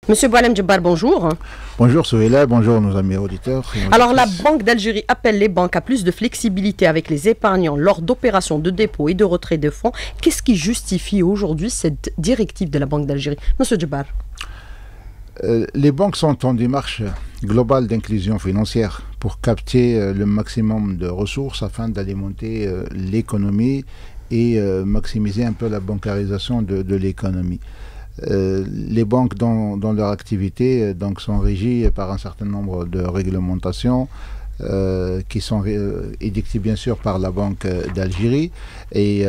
Monsieur Boualem Djebbar, bonjour. Bonjour Souheila, bonjour nos amis auditeurs. Alors la Banque d'Algérie appelle les banques à plus de flexibilité avec les épargnants lors d'opérations de dépôt et de retrait de fonds. Qu'est-ce qui justifie aujourd'hui cette directive de la Banque d'Algérie? Monsieur Djebbar. Les banques sont en démarche globale d'inclusion financière pour capter le maximum de ressources afin d'alimenter l'économie et maximiser un peu la bancarisation de l'économie. Les banques dans leur activité sont régies par un certain nombre de réglementations qui sont édictées bien sûr par la Banque d'Algérie et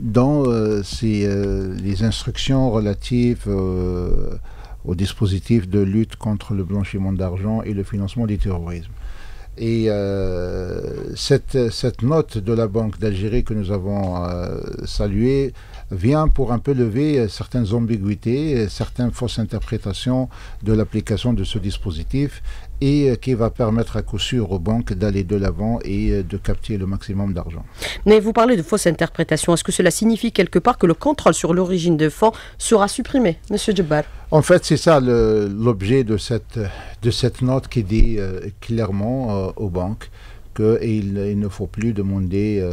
les instructions relatives au dispositif de lutte contre le blanchiment d'argent et le financement du terrorisme. Et cette note de la Banque d'Algérie que nous avons saluée vient pour un peu lever certaines ambiguïtés, certaines fausses interprétations de l'application de ce dispositif et qui va permettre à coup sûr aux banques d'aller de l'avant et de capter le maximum d'argent. Mais vous parlez de fausses interprétations. Est-ce que cela signifie quelque part que le contrôle sur l'origine des fonds sera supprimé, Monsieur Djebbar? En fait, c'est ça l'objet de cette note qui dit clairement aux banques qu'il ne faut plus demander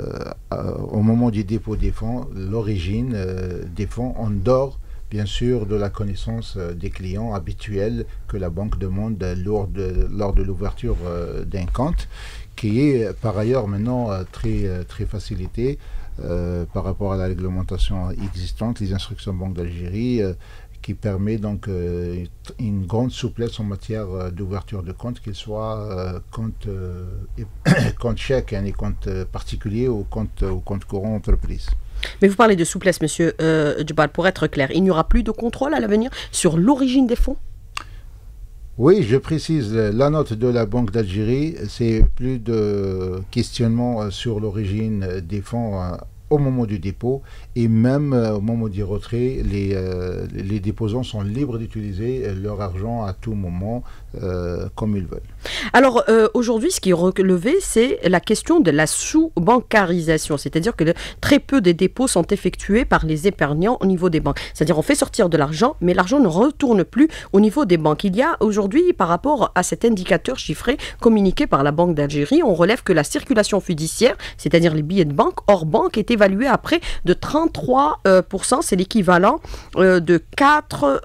au moment du dépôt des fonds l'origine des fonds en dehors, bien sûr, de la connaissance des clients habituels que la banque demande lors de l'ouverture d'un compte, qui est par ailleurs maintenant très facilité par rapport à la réglementation existante, les instructions Banque d'Algérie, qui permet donc une grande souplesse en matière d'ouverture de compte, qu'il soit compte chèque, et compte particulier ou compte courant entreprise. Mais vous parlez de souplesse, Monsieur Djebbar. Pour être clair, il n'y aura plus de contrôle à l'avenir sur l'origine des fonds? Oui, je précise, la note de la Banque d'Algérie, c'est plus de questionnement sur l'origine des fonds au moment du dépôt et même au moment du retrait, les déposants sont libres d'utiliser leur argent à tout moment comme ils veulent. Alors aujourd'hui, ce qui est relevé, c'est la question de la sous-bancarisation, c'est-à-dire que très peu de dépôts sont effectués par les épargnants au niveau des banques. C'est-à-dire on fait sortir de l'argent, mais l'argent ne retourne plus au niveau des banques. Il y a aujourd'hui, par rapport à cet indicateur chiffré communiqué par la Banque d'Algérie, on relève que la circulation fiduciaire, c'est-à-dire les billets de banque hors banque, est évaluée à près de 33%, c'est l'équivalent de 4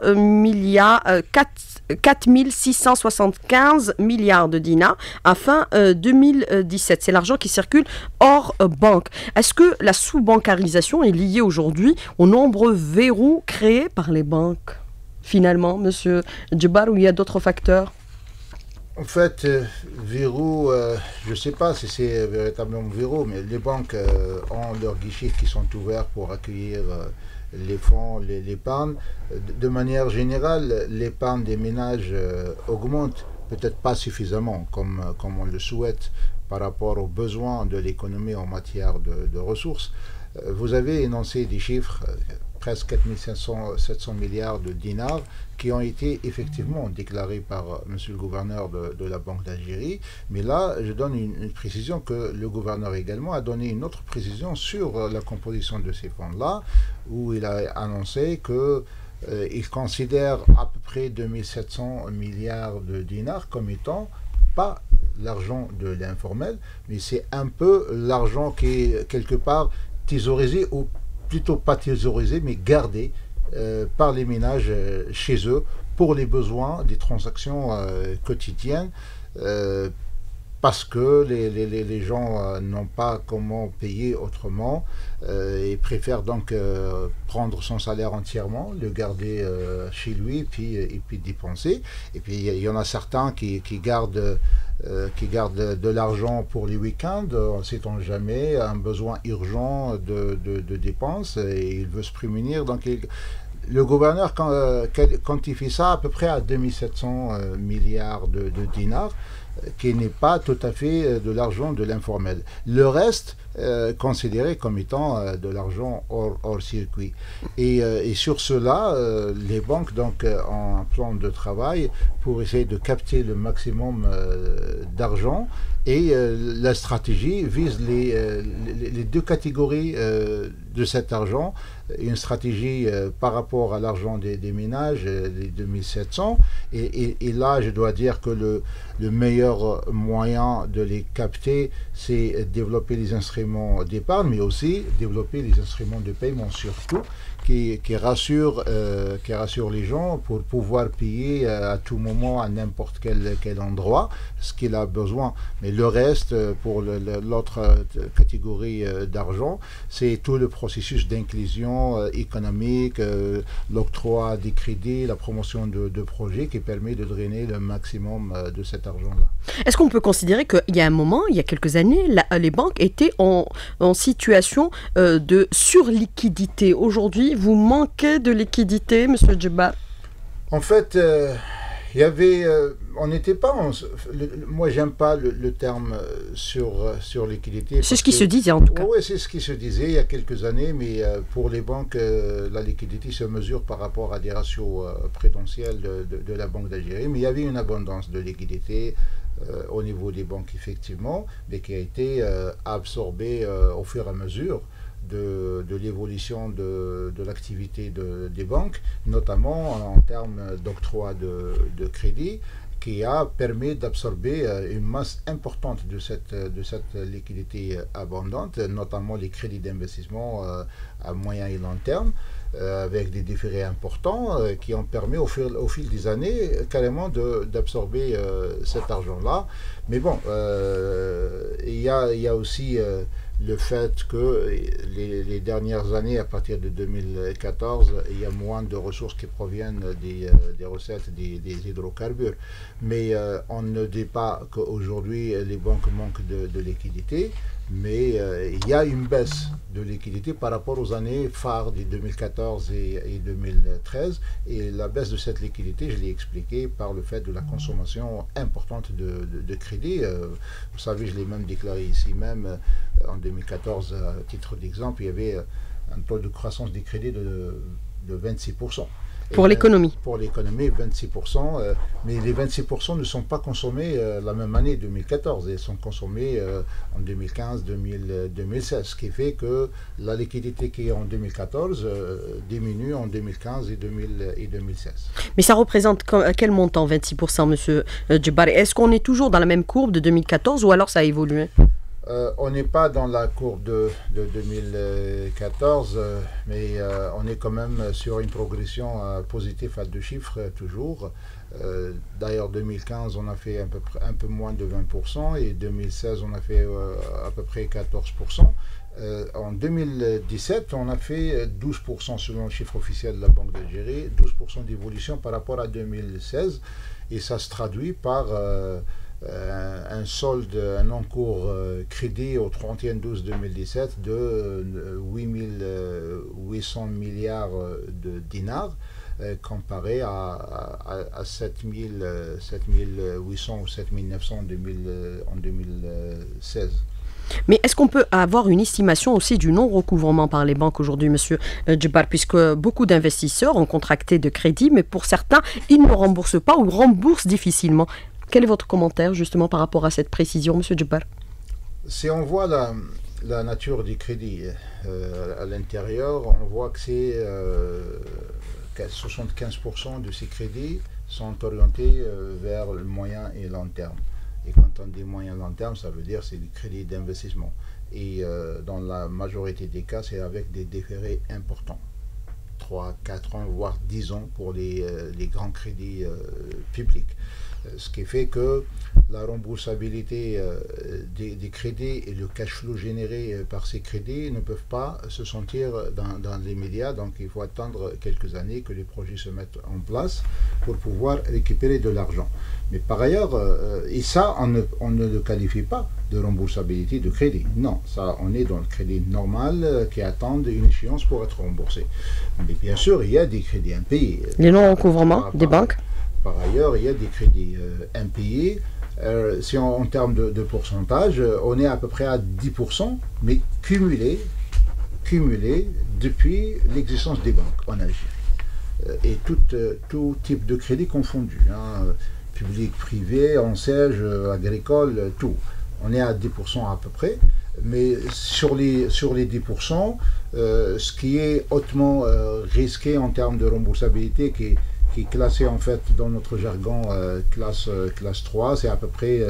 675 milliards de dinars à fin 2017. C'est l'argent qui circule hors banque. Est-ce que la sous-bancarisation est liée aujourd'hui aux nombreux verrous créés par les banques, finalement, Monsieur Djebbar, ou il y a d'autres facteurs? En fait, verrou, je ne sais pas si c'est véritablement verrou, mais les banques ont leurs guichets qui sont ouverts pour accueillir les fonds, l'épargne. De manière générale, l'épargne des ménages augmente, peut-être pas suffisamment comme on le souhaite par rapport aux besoins de l'économie en matière de ressources. Vous avez énoncé des chiffres, presque 700 milliards de dinars, qui ont été effectivement déclarés par monsieur le gouverneur de la Banque d'Algérie. Mais là, je donne une précision que le gouverneur également a donné une autre précision sur la composition de ces fonds-là, où il a annoncé qu'il considère à peu près 2700 milliards de dinars comme étant pas l'argent de l'informel, mais c'est un peu l'argent qui est quelque part thésaurisé, ou plutôt pas thésaurisé, mais gardé par les ménages chez eux pour les besoins des transactions quotidiennes, parce que les gens n'ont pas comment payer autrement et préfèrent donc prendre son salaire entièrement, le garder chez lui et puis dépenser. Et puis il y en a certains qui gardent de l'argent pour les week-ends, on ne sait-on jamais, un besoin urgent de dépenses, et il veut se prémunir. Donc le gouverneur quantifie ça à peu près à 2700 milliards de dinars. qui n'est pas tout à fait de l'argent de l'informel. Le reste, considéré comme étant de l'argent hors circuit. Et sur cela, les banques donc, ont un plan de travail pour essayer de capter le maximum d'argent. Et la stratégie vise les deux catégories de cet argent. Une stratégie par rapport à l'argent des ménages, les 2700. Et là, je dois dire que le meilleur moyen de les capter, c'est développer les instruments d'épargne, mais aussi développer les instruments de paiement surtout, qui rassurent les gens pour pouvoir payer à tout moment à n'importe quel endroit ce qu'il a besoin. Mais le reste, pour l'autre catégorie d'argent, c'est tout le processus d'inclusion économique, l'octroi des crédits, la promotion de projets qui permet de drainer le maximum de cet argent-là. Est-ce qu'on peut considérer qu'il y a un moment, il y a quelques années, les banques étaient en situation de surliquidité? Aujourd'hui, vous manquez de liquidité, M. Djebbar? En fait, il y avait, on n'était pas, moi j'aime pas le terme sur liquidité. C'est ce qui se disait en tout cas. Oui, c'est ce qui se disait il y a quelques années, mais pour les banques, la liquidité se mesure par rapport à des ratios prudentiels de la Banque d'Algérie, mais il y avait une abondance de liquidité au niveau des banques effectivement, mais qui a été absorbée au fur et à mesure de l'évolution de l'activité des banques, notamment en termes d'octroi de crédit, qui a permis d'absorber une masse importante de cette liquidité abondante, notamment les crédits d'investissement à moyen et long terme, avec des différés importants qui ont permis au fil des années carrément d'absorber cet argent-là. Mais bon, il y a aussi le fait que les dernières années, à partir de 2014, il y a moins de ressources qui proviennent des recettes des hydrocarbures. Mais on ne dit pas qu'aujourd'hui les banques manquent de liquidité, mais il y a une baisse de liquidité par rapport aux années phares de 2014 et 2013. Et la baisse de cette liquidité, je l'ai expliqué par le fait de la consommation importante de crédit. Vous savez, je l'ai même déclaré ici même, en 2014, à titre d'exemple, il y avait un taux de croissance des crédits de 26%. Pour l'économie. Pour l'économie, 26%. Mais les 26% ne sont pas consommés la même année, 2014. Ils sont consommés en 2015, 2016. Ce qui fait que la liquidité qui est en 2014 diminue en 2015 et 2016. Mais ça représente quel montant, 26%, M. Djebbar? Est-ce qu'on est toujours dans la même courbe de 2014 ou alors ça a évolué? On n'est pas dans la courbe de 2014, mais on est quand même sur une progression positive à deux chiffres toujours. D'ailleurs, 2015, on a fait un peu moins de 20% et 2016, on a fait à peu près 14%. En 2017, on a fait 12% selon le chiffre officiel de la Banque d'Algérie, 12% d'évolution par rapport à 2016, et ça se traduit par un solde, un encours crédit au 31/12/2017 de 8 800 milliards de dinars, comparé à 7 800 ou 7 900 en 2016. Mais est-ce qu'on peut avoir une estimation aussi du non-recouvrement par les banques aujourd'hui, M. Djebbar, puisque beaucoup d'investisseurs ont contracté de crédit, mais pour certains, ils ne remboursent pas ou remboursent difficilement. Quel est votre commentaire justement par rapport à cette précision, M. Djebbar? Si on voit la nature du crédit à l'intérieur, on voit que c'est 75% de ces crédits sont orientés vers le moyen et long terme. Et quand on dit moyen et long terme, ça veut dire c'est du crédit d'investissement. Et dans la majorité des cas, c'est avec des différés importants. 3, 4 ans, voire 10 ans pour les grands crédits publics. Ce qui fait que la remboursabilité des crédits et le cash flow généré par ces crédits ne peuvent pas se sentir dans l'immédiat. Donc il faut attendre quelques années que les projets se mettent en place pour pouvoir récupérer de l'argent. Mais par ailleurs, et ça, on ne le qualifie pas de remboursabilité de crédit. Non, ça, on est dans le crédit normal qui attend une échéance pour être remboursé. Mais bien sûr, il y a des crédits impayés. Les non-recouvrements des banques? Par ailleurs, il y a des crédits impayés Si en termes de pourcentage, on est à peu près à 10%, mais cumulé depuis l'existence des banques en Algérie. Et tout type de crédit confondu, hein, public, privé, enseigne, agricole, tout. On est à 10% à peu près, mais sur les 10%, ce qui est hautement risqué en termes de remboursabilité, qui est classé en fait dans notre jargon classe 3, c'est à peu près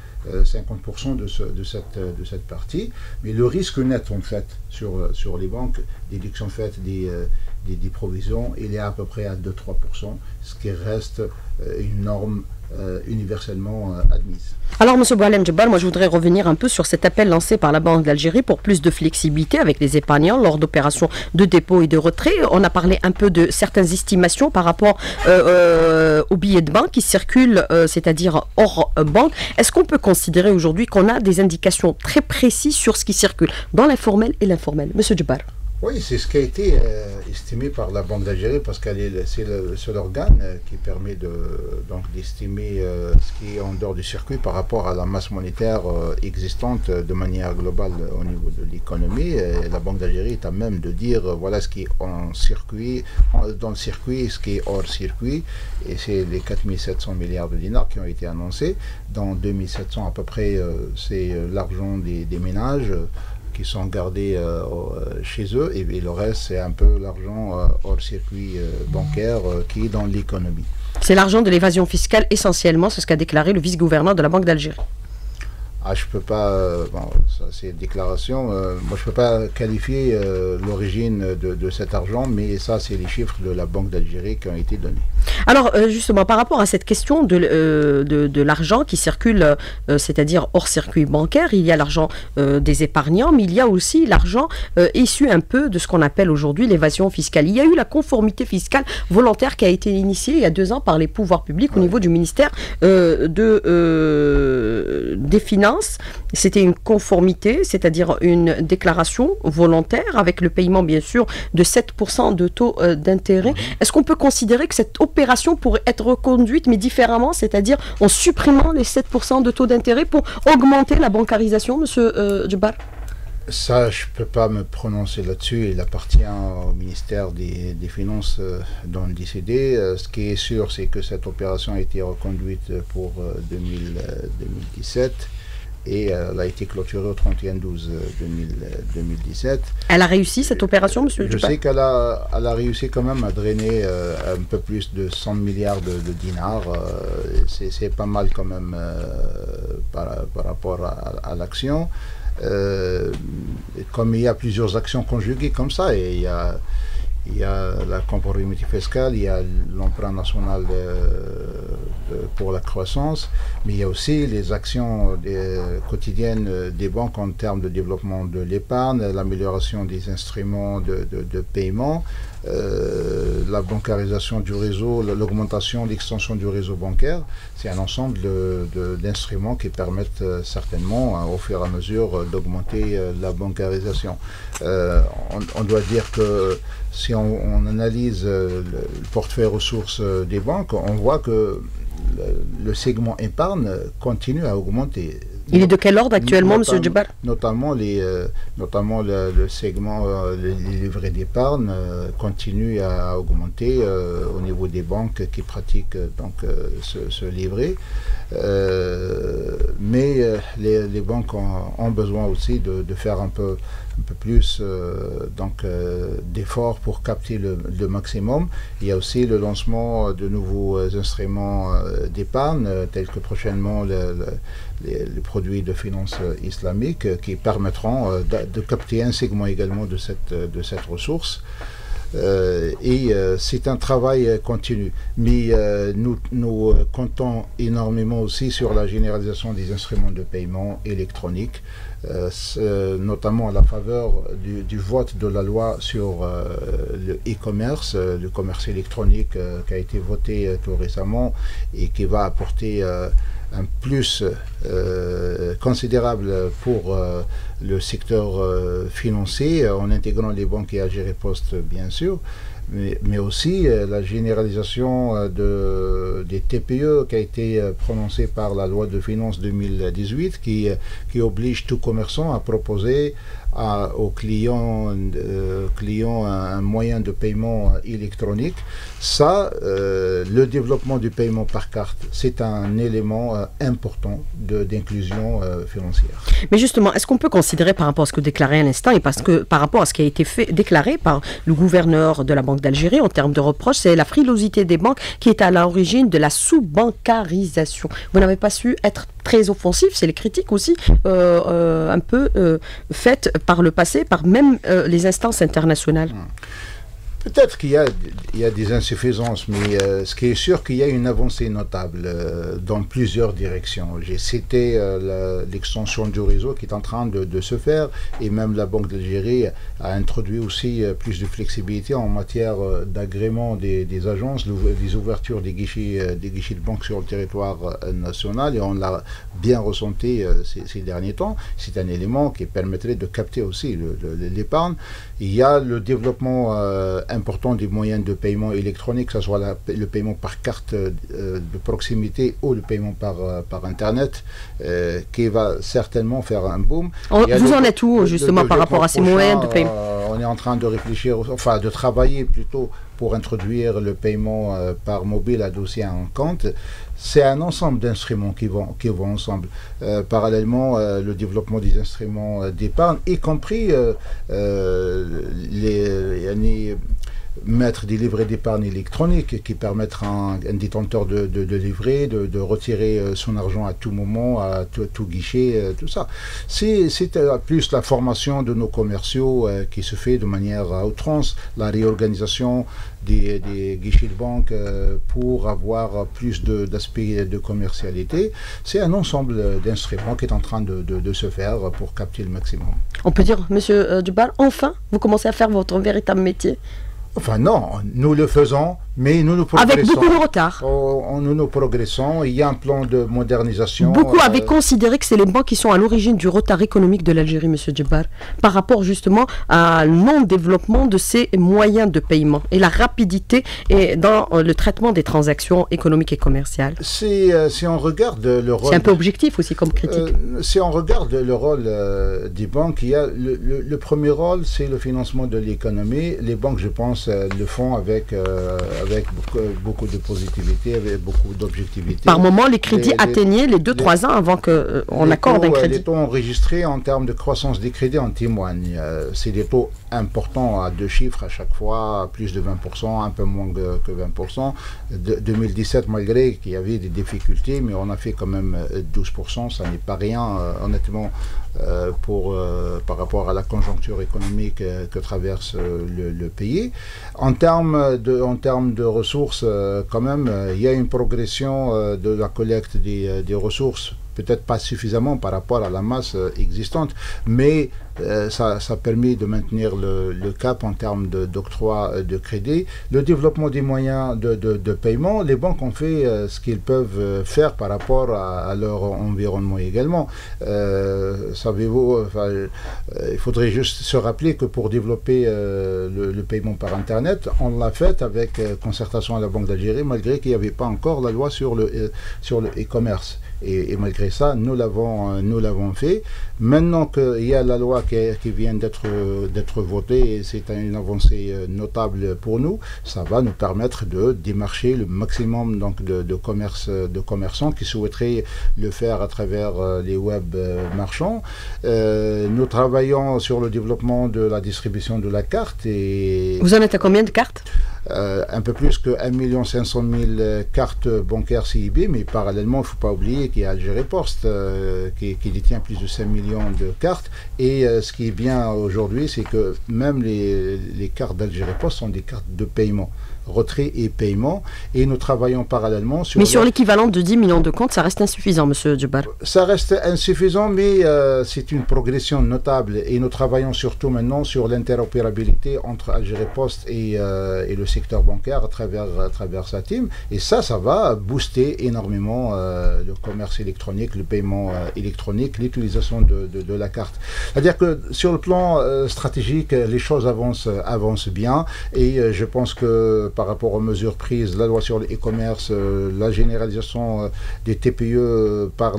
50% de cette partie. Mais le risque net en fait sur les banques, déduction faite des provisions, il est à peu près à 2-3%, ce qui reste une norme universellement admise. Alors, M. Boualem Djebbar, moi je voudrais revenir un peu sur cet appel lancé par la Banque d'Algérie pour plus de flexibilité avec les épargnants lors d'opérations de dépôt et de retrait. On a parlé un peu de certaines estimations par rapport aux billets de banque qui circulent, c'est-à-dire hors banque. Est-ce qu'on peut considérer aujourd'hui qu'on a des indications très précises sur ce qui circule dans l'informel et l'informel? M. Djebbar. Oui, c'est ce qui a été estimé par la Banque d'Algérie parce c'est le seul organe qui permet d'estimer ce qui est en dehors du circuit par rapport à la masse monétaire existante de manière globale au niveau de l'économie. La Banque d'Algérie est à même de dire voilà ce qui est en circuit, dans le circuit, ce qui est hors circuit. Et c'est les 4700 milliards de dinars qui ont été annoncés. Dans 2700 à peu près, c'est l'argent des ménages qui sont gardés chez eux, et le reste c'est un peu l'argent hors circuit bancaire qui est dans l'économie. C'est l'argent de l'évasion fiscale essentiellement, c'est ce qu'a déclaré le vice-gouverneur de la Banque d'Algérie. Ah, je peux pas, bon, ça c'est une déclaration, moi je peux pas qualifier l'origine de cet argent, mais ça c'est les chiffres de la Banque d'Algérie qui ont été donnés. Alors justement, par rapport à cette question de l'argent qui circule, c'est-à-dire hors circuit bancaire, il y a l'argent des épargnants, mais il y a aussi l'argent issu un peu de ce qu'on appelle aujourd'hui l'évasion fiscale. Il y a eu la conformité fiscale volontaire qui a été initiée il y a 2 ans par les pouvoirs publics au niveau du ministère des Finances. C'était une conformité, c'est-à-dire une déclaration volontaire avec le paiement bien sûr de 7% de taux d'intérêt. Est-ce qu'on peut considérer que cette opération pourrait être reconduite mais différemment, c'est-à-dire en supprimant les 7% de taux d'intérêt pour augmenter la bancarisation, M. Djebbar? Ça, je ne peux pas me prononcer là-dessus. Il appartient au ministère des Finances d'en décider. Ce qui est sûr, c'est que cette opération a été reconduite pour 2017. Et elle a été clôturée au 31/12/2017. Elle a réussi cette opération, monsieur Djebbar? Je sais qu'elle a réussi quand même à drainer un peu plus de 100 milliards de dinars. C'est pas mal quand même par rapport à l'action. Comme il y a plusieurs actions conjuguées comme ça, et il y a la conformité fiscale, il y a l'emprunt national pour la croissance, mais il y a aussi les actions quotidiennes des banques en termes de développement de l'épargne, l'amélioration des instruments de paiement, la bancarisation du réseau, l'augmentation, l'extension du réseau bancaire. C'est un ensemble d'instruments qui permettent certainement, au fur et à mesure, d'augmenter la bancarisation. On doit dire que si on analyse le portefeuille ressources des banques, on voit que le segment épargne continue à augmenter. Il est de quel ordre actuellement, M. Djebbar? Notamment le segment, les livrets d'épargne continue à augmenter au niveau des banques qui pratiquent donc ce livret. Mais les banques ont besoin aussi de faire un peu plus d'efforts pour capter le maximum. Il y a aussi le lancement de nouveaux instruments d'épargne, tels que prochainement les produits de finance islamique, qui permettront de capter un segment également de cette ressource. C'est un travail continu. Mais nous comptons énormément aussi sur la généralisation des instruments de paiement électroniques, notamment à la faveur du vote de la loi sur le e-commerce, le commerce électronique qui a été voté tout récemment et qui va apporter un plus considérable pour le secteur financier, en intégrant les banques et Algérie Post, bien sûr. mais aussi la généralisation des TPE qui a été prononcée par la loi de finances 2018 qui oblige tout commerçant à proposer aux clients un moyen de paiement électronique. Ça, le développement du paiement par carte, c'est un élément important d'inclusion financière. Mais justement, est-ce qu'on peut considérer par rapport à ce que déclarait à l'instant et parce que par rapport à ce qui a été déclaré par le gouverneur de la Banque d'Algérie en termes de reproches, c'est la frilosité des banques qui est à l'origine de la sous-bancarisation. Vous n'avez pas su être très offensif, c'est les critiques aussi un peu faites par le passé, par même les instances internationales. Peut-être qu'il y a des insuffisances, mais ce qui est sûr qu'il y a une avancée notable dans plusieurs directions. J'ai cité l'extension du réseau qui est en train de se faire, et même la Banque d'Algérie a introduit aussi plus de flexibilité en matière d'agrément des agences, des ouvertures des guichets de banque sur le territoire national, et on l'a bien ressenti ces derniers temps. C'est un élément qui permettrait de capter aussi l'épargne. Il y a le développement important des moyens de paiement électronique, que ce soit le paiement par carte de proximité ou le paiement par Internet, qui va certainement faire un boom. Vous en êtes où justement par rapport à ces moyens de paiement? On est en train de réfléchir, enfin de travailler plutôt pour introduire le paiement par mobile adossé à un compte. C'est un ensemble d'instruments qui vont ensemble. Parallèlement, le développement des instruments d'épargne, y compris mettre des livrets d'épargne électronique qui permettent à un détenteur de livret de retirer son argent à tout moment, à tout guichet, tout ça. C'est plus la formation de nos commerciaux qui se fait de manière à outrance, la réorganisation des guichets de banque pour avoir plus d'aspects de commercialité. C'est un ensemble d'instruments qui est en train de se faire pour capter le maximum. On peut dire, Monsieur Djebbar, enfin, vous commencez à faire votre véritable métier. Enfin non, nous le faisons, mais nous progressons. Avec beaucoup de retard. Nous progressons, il y a un plan de modernisation. Beaucoup avaient considéré que c'est les banques qui sont à l'origine du retard économique de l'Algérie, M. Djebbar, par rapport justement à non-développement de ces moyens de paiement et la rapidité et dans le traitement des transactions économiques et commerciales. Si on regarde le rôle... C'est un peu objectif aussi comme critique. Si on regarde le rôle des banques, il y a le premier rôle, c'est le financement de l'économie. Les banques, je pense, le font avec beaucoup de positivité, avec beaucoup d'objectivité. Par moment, les crédits atteignaient les 2-3 ans avant qu'on accorde un crédit. Les taux enregistrés en termes de croissance des crédits en témoignent. C'est des taux importants à 2 chiffres à chaque fois, plus de 20%, un peu moins que 20%. 2017, malgré qu'il y avait des difficultés, mais on a fait quand même 12%, ça n'est pas rien, honnêtement, par rapport à la conjoncture économique que traverse le pays. En termes de ressources, quand même, il y a une progression de la collecte des ressources, peut-être pas suffisamment par rapport à la masse existante, mais ça permet de maintenir le cap en termes d'octroi de crédit. Le développement des moyens de paiement, les banques ont fait ce qu'ils peuvent faire par rapport à leur environnement également. Savez-vous, il faudrait juste se rappeler que pour développer le paiement par Internet, on l'a fait avec concertation à la Banque d'Algérie, malgré qu'il n'y avait pas encore la loi sur le e-commerce. Et malgré ça, nous l'avons fait. Maintenant qu'il y a la loi qui vient d'être votée, et c'est une avancée notable pour nous, ça va nous permettre de démarcher le maximum donc, de commerçants qui souhaiteraient le faire à travers les web marchands. Nous travaillons sur le développement de la distribution de la carte. Vous en êtes à combien de cartes ? Un peu plus que 1 500 000 cartes bancaires CIB, mais parallèlement, il ne faut pas oublier qu'il y a Algérie Post qui détient plus de 5 millions de cartes. Et ce qui est bien aujourd'hui, c'est que même les cartes d'Algérie Post sont des cartes de paiement, retrait et paiement, et nous travaillons parallèlement sur... Mais sur l'équivalent de 10 millions de comptes, ça reste insuffisant, M. Djebbar. Ça reste insuffisant, mais c'est une progression notable, et nous travaillons surtout maintenant sur l'interopérabilité proximité entre Algérie Post et le secteur bancaire à travers sa team. Et ça va booster énormément le commerce électronique, le paiement électronique, l'utilisation de la carte. C'est-à-dire que sur le plan stratégique, les choses avancent bien. Et je pense que par rapport aux mesures prises, la loi sur le e-commerce, la généralisation des TPE par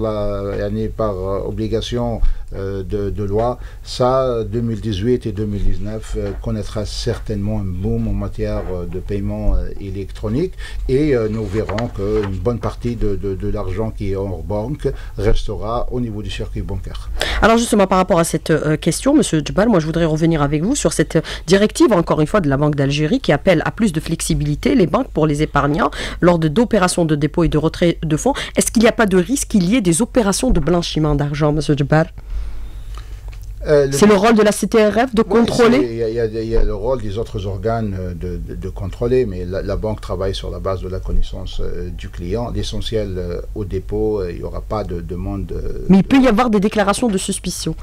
obligation de loi, ça, 2018 et 2019 connaîtra certainement un boom en matière de paiement électronique et nous verrons qu'une bonne partie de l'argent qui est hors banque restera au niveau du circuit bancaire. Alors justement, par rapport à cette question, M. Djebal, moi je voudrais revenir avec vous sur cette directive, encore une fois, de la Banque d'Algérie qui appelle à plus de flexibilité les banques pour les épargnants lors d'opérations de dépôt et de retrait de fonds. Est-ce qu'il n'y a pas de risque qu'il y ait des opérations de blanchiment d'argent, M. Djebal? C'est le rôle de la CTRF de contrôler? Il y a le rôle des autres organes de contrôler, mais la banque travaille sur la base de la connaissance du client. L'essentiel au dépôt, il n'y aura pas de demande. Mais il peut y avoir des déclarations de suspicion.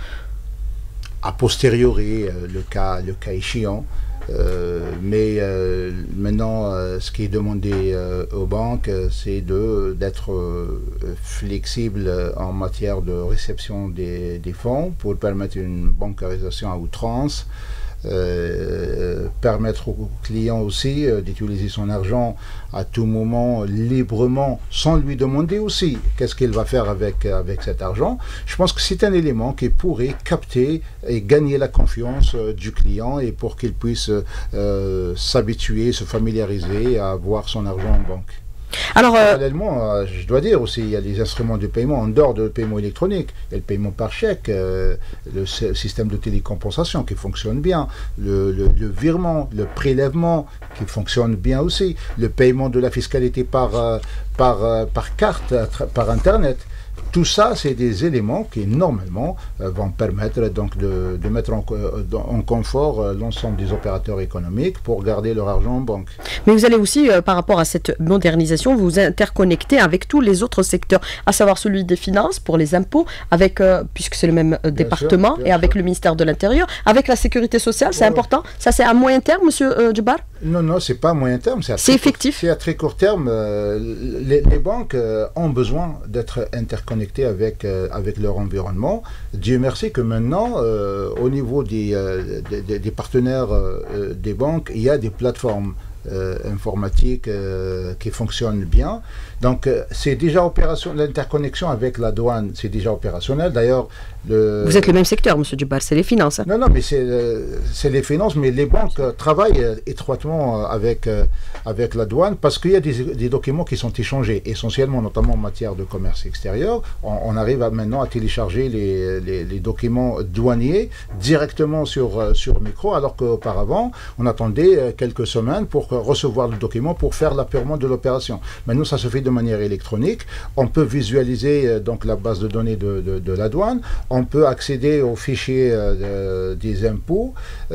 A posteriori, le cas échéant. Mais maintenant, ce qui est demandé aux banques, c'est d'être flexible en matière de réception des fonds pour permettre une bancarisation à outrance. Permettre au client aussi d'utiliser son argent à tout moment librement sans lui demander aussi qu'est-ce qu'il va faire avec cet argent. Je pense que c'est un élément qui pourrait capter et gagner la confiance du client et pour qu'il puisse s'habituer, se familiariser à avoir son argent en banque. Alors, parallèlement, je dois dire aussi, il y a des instruments de paiement en dehors de paiement électronique. Il y a le paiement par chèque, le système de télécompensation qui fonctionne bien, le virement, le prélèvement qui fonctionne bien aussi, le paiement de la fiscalité par carte, par Internet. Tout ça, c'est des éléments qui, normalement, vont permettre donc de mettre en confort l'ensemble des opérateurs économiques pour garder leur argent en banque. Mais vous allez aussi, par rapport à cette modernisation, vous interconnecter avec tous les autres secteurs, à savoir celui des finances, pour les impôts, avec, puisque c'est le même département, et avec le ministère de l'Intérieur, avec la sécurité sociale, c'est important. Ça, c'est à moyen terme, M. Djebal? Non, c'est pas à moyen terme. C'est effectif. C'est à très court terme. Les banques ont besoin d'être interconnectées avec leur environnement. Dieu merci que maintenant, au niveau des partenaires des banques, il y a des plateformes informatiques qui fonctionnent bien. Donc, c'est déjà opérationnel. L'interconnexion avec la douane, c'est déjà opérationnel. D'ailleurs, vous êtes le même secteur, M. Djebal, c'est les finances. Hein. Non, mais c'est les finances, mais les banques travaillent étroitement avec la douane parce qu'il y a des documents qui sont échangés, essentiellement, notamment en matière de commerce extérieur. On arrive maintenant à télécharger les documents douaniers directement sur micro, alors qu'auparavant, on attendait quelques semaines pour recevoir le document pour faire l'apurement de l'opération. Maintenant, ça se fait de manière électronique. On peut visualiser donc la base de données de la douane. On peut accéder aux fichiers des impôts.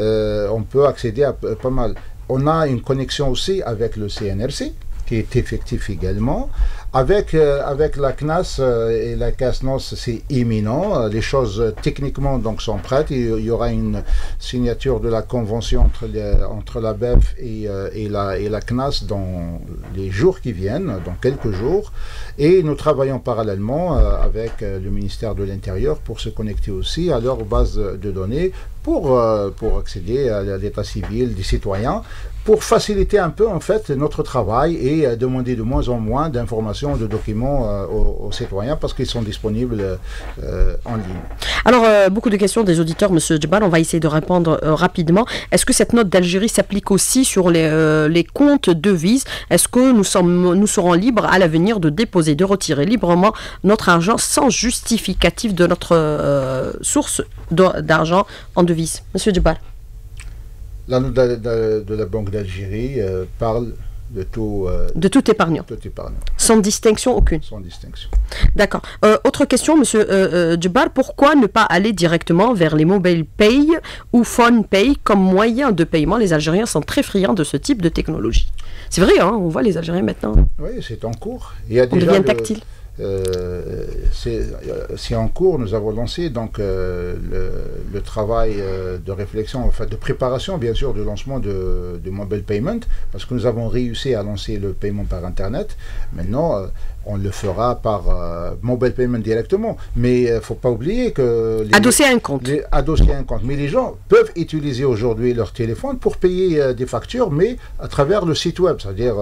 On peut accéder à pas mal. On a une connexion aussi avec le CNRC, qui est effectif également. Avec la CNAS et la CASNOS, c'est imminent. Les choses techniquement donc sont prêtes. Il y aura une signature de la convention entre la BEF et la CNAS dans les jours qui viennent, dans quelques jours. Et nous travaillons parallèlement avec le ministère de l'Intérieur pour se connecter aussi à leur base de données pour accéder à l'état civil des citoyens, pour faciliter un peu en fait notre travail et demander de moins en moins d'informations, de documents aux citoyens parce qu'ils sont disponibles en ligne. Alors, beaucoup de questions des auditeurs, M. Djebal, on va essayer de répondre rapidement. Est-ce que cette note d'Algérie s'applique aussi sur les comptes devises? Est-ce que nous serons libres à l'avenir de déposer, de retirer librement notre argent sans justificatif de notre source d'argent en devise? M. Djebal. La note de la Banque d'Algérie parle de tout épargnant. Épargnant. Sans distinction aucune. Sans distinction. D'accord. Autre question, M. Djebal, pourquoi ne pas aller directement vers les mobile pay ou phone pay comme moyen de paiement? Les Algériens sont très friands de ce type de technologie. C'est vrai, hein, on voit les Algériens maintenant. Oui, c'est en cours. Il y a on devient tactile. c'est en cours. Nous avons lancé donc le travail de réflexion, enfin de préparation bien sûr du lancement de mobile payment, parce que nous avons réussi à lancer le paiement par Internet. Maintenant, on le fera par mobile payment directement. Mais il ne faut pas oublier que... Adossé à un compte. Adossé à un compte. Mais les gens peuvent utiliser aujourd'hui leur téléphone pour payer des factures, mais à travers le site web. C'est-à-dire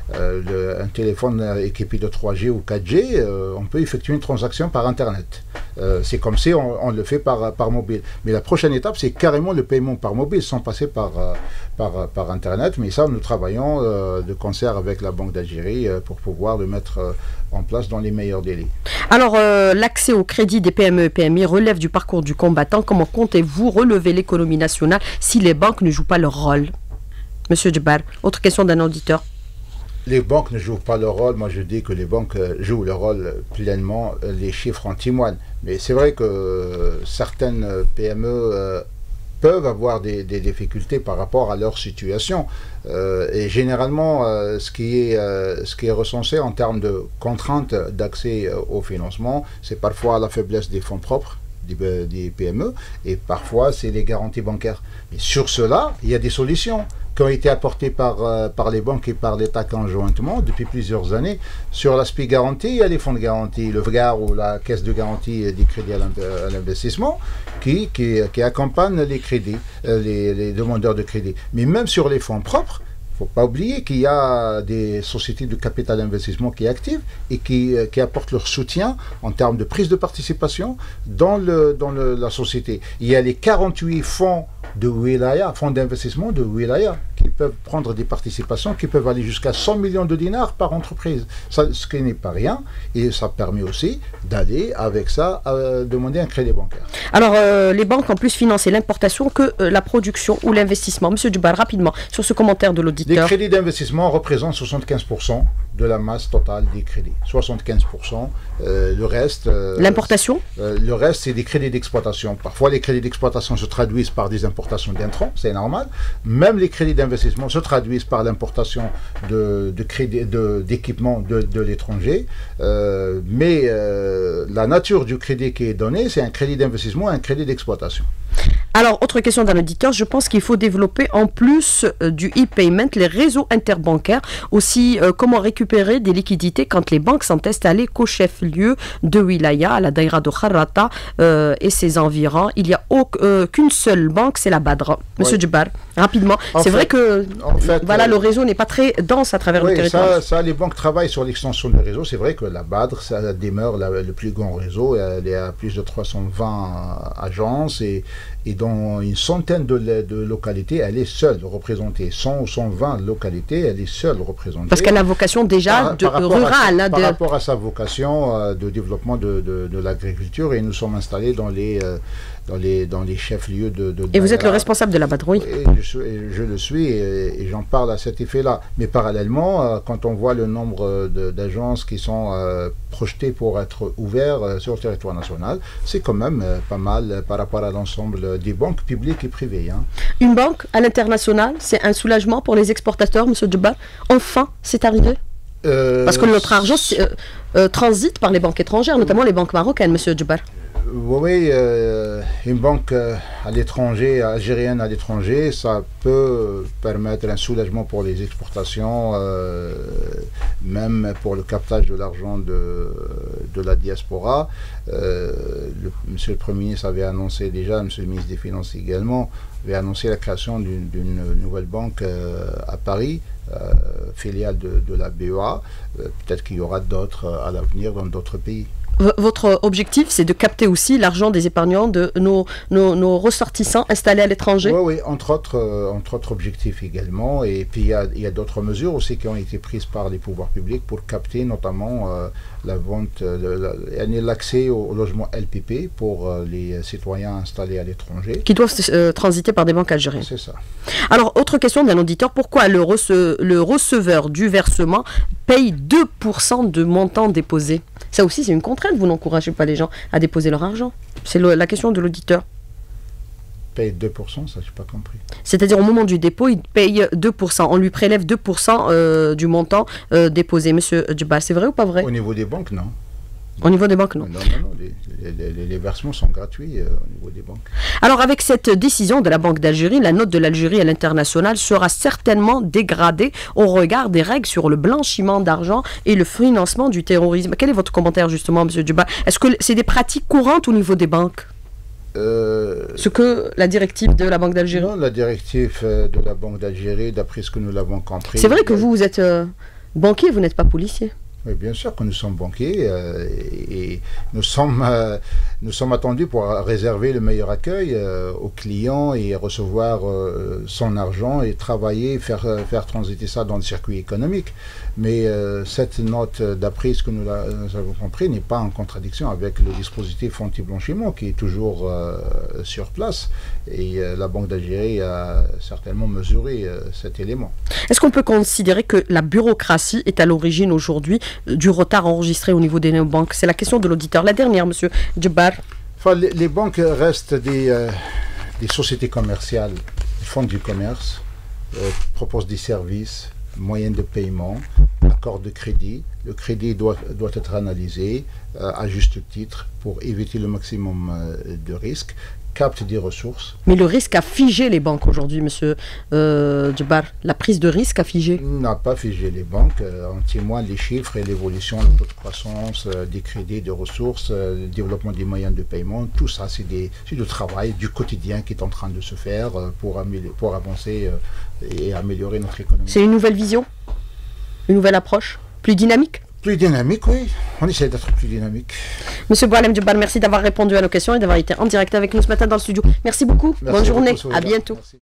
un téléphone équipé de 3G ou 4G, on peut effectuer une transaction par Internet. C'est comme si on le fait par mobile. Mais la prochaine étape, c'est carrément le paiement par mobile, sans passer par Internet. Mais ça, nous travaillons de concert avec la Banque d'Algérie pour pouvoir le mettre en place dans les meilleurs délais. Alors, l'accès au crédit des PME et PMI relève du parcours du combattant. Comment comptez-vous relever l'économie nationale si les banques ne jouent pas leur rôle? Monsieur Djibar, autre question d'un auditeur. Les banques ne jouent pas leur rôle. Moi, je dis que les banques jouent leur rôle pleinement. Les chiffres en témoignent. Mais c'est vrai que certaines PME peuvent avoir des difficultés par rapport à leur situation. Et généralement, ce qui est recensé en termes de contraintes d'accès au financement, c'est parfois la faiblesse des fonds propres des PME, et parfois c'est les garanties bancaires. Mais sur cela, il y a des solutions qui ont été apportées par les banques et par l'État conjointement depuis plusieurs années. Sur l'aspect garantie, il y a les fonds de garantie, le VGAR ou la caisse de garantie des crédits à l'investissement qui accompagnent les crédits, les demandeurs de crédit. Mais même sur les fonds propres, il ne faut pas oublier qu'il y a des sociétés de capital d'investissement qui activent et qui apportent leur soutien en termes de prise de participation dans la société. Il y a les 48 fonds de Wilaya, fonds d'investissement de Wilaya, qui peuvent prendre des participations qui peuvent aller jusqu'à 100 millions de dinars par entreprise. Ça, ce qui n'est pas rien, et ça permet aussi d'aller avec ça demander un crédit bancaire. Alors, les banques en plus financer l'importation que la production ou l'investissement. Monsieur Djibar, rapidement, sur ce commentaire de l'auditeur. Les crédits d'investissement représentent 75% de la masse totale des crédits. 75%. Le reste... L'importation le reste, c'est des crédits d'exploitation. Parfois, les crédits d'exploitation se traduisent par des importations d'intrants, c'est normal. Même les crédits d'investissement se traduisent par l'importation d'équipements de l'étranger. Mais la nature du crédit qui est donné, c'est un crédit d'investissement et un crédit d'exploitation. Alors, autre question d'un auditeur, je pense qu'il faut développer en plus du e-payment les réseaux interbancaires. Aussi, comment récupérer des liquidités quand les banques sont installées qu'au chef-lieu de Wilaya, à la Daïra de Kharrata et ses environs. Il n'y a qu'une seule banque, c'est la Badra. Monsieur Djibar, rapidement. C'est vrai que voilà, le réseau n'est pas très dense à travers le territoire. Ça, les banques travaillent sur l'extension du réseau. C'est vrai que la Badr, ça demeure le plus grand réseau. Elle est à plus de 320 agences et dans une centaine de localités, elle est seule représentée. 100 ou 120 localités, elle est seule représentée. Parce qu'elle a vocation déjà rurale. Par rapport à sa vocation de développement de l'agriculture, et nous sommes installés dans les chefs-lieux de Et vous êtes le responsable de la Badrouille. Je le suis et j'en parle à cet effet-là. Mais parallèlement, quand on voit le nombre d'agences qui sont projetées pour être ouvertes sur le territoire national, c'est quand même pas mal par rapport à l'ensemble des banques publiques et privées. Hein. Une banque à l'international, c'est un soulagement pour les exportateurs, M. Djibar. Enfin, c'est arrivé. Parce que notre argent transite par les banques étrangères, notamment les banques marocaines, M. Djibar. Oui, une banque à l'étranger, algérienne à l'étranger, ça peut permettre un soulagement pour les exportations, même pour le captage de l'argent de la diaspora. Monsieur le Premier ministre avait annoncé déjà, Monsieur le ministre des Finances également, avait annoncé la création d'une nouvelle banque à Paris, filiale de la BEA. Peut-être qu'il y aura d'autres à l'avenir dans d'autres pays. Votre objectif, c'est de capter aussi l'argent des épargnants de nos ressortissants installés à l'étranger? Oui, entre autres objectifs également. Et puis il y a d'autres mesures aussi qui ont été prises par les pouvoirs publics pour capter notamment la vente, l'accès au logement LPP pour les citoyens installés à l'étranger. Qui doivent transiter par des banques algériennes. C'est ça. Alors, autre question d'un auditeur, pourquoi le receveur du versement paye 2% de montant déposé? Ça aussi, c'est une contrainte. Vous n'encouragez pas les gens à déposer leur argent. C'est la question de l'auditeur. Paye 2%, ça, je n'ai pas compris. C'est-à-dire, au moment du dépôt, il paye 2%. On lui prélève 2% du montant déposé. Monsieur Djibar, c'est vrai ou pas vrai? Au niveau des banques, non. Au niveau des banques, non. Non. Les versements sont gratuits au niveau des banques. Alors, avec cette décision de la Banque d'Algérie, la note de l'Algérie à l'international sera certainement dégradée au regard des règles sur le blanchiment d'argent et le financement du terrorisme. Quel est votre commentaire, justement, M. Djebbar? Est-ce que c'est des pratiques courantes au niveau des banques? Ce que la directive de la Banque d'Algérie? Non, la directive de la Banque d'Algérie, d'après ce que nous l'avons compris... C'est vrai que vous êtes banquier, vous n'êtes pas policier. Oui, bien sûr que nous sommes banquiers et nous sommes attendus pour réserver le meilleur accueil aux clients et recevoir son argent et travailler, faire transiter ça dans le circuit économique. Mais cette note, d'après ce que nous avons compris, n'est pas en contradiction avec le dispositif anti-blanchiment qui est toujours sur place. Et la Banque d'Algérie a certainement mesuré cet élément. Est-ce qu'on peut considérer que la bureaucratie est à l'origine aujourd'hui du retard enregistré au niveau des néobanques? C'est la question de l'auditeur. La dernière, M. Djebbar. Enfin, les banques restent des sociétés commerciales, des fonds du commerce, proposent des services, moyens de paiement, accords de crédit. Le crédit doit être analysé à juste titre pour éviter le maximum de risques, capte des ressources. Mais le risque a figé les banques aujourd'hui, M. Djebbar. La prise de risque a figé? N'a pas figé les banques. En témoignent les chiffres et l'évolution, le taux de croissance, des crédits, des ressources, le développement des moyens de paiement. Tout ça, c'est du travail, du quotidien qui est en train de se faire pour avancer et améliorer notre économie. C'est une nouvelle vision? Une nouvelle approche? Plus dynamique? Plus dynamique, oui. On essaie d'être plus dynamique. Monsieur Boualem Djebbar, merci d'avoir répondu à nos questions et d'avoir été en direct avec nous ce matin dans le studio. Merci beaucoup. Bonne journée. À bientôt. Merci.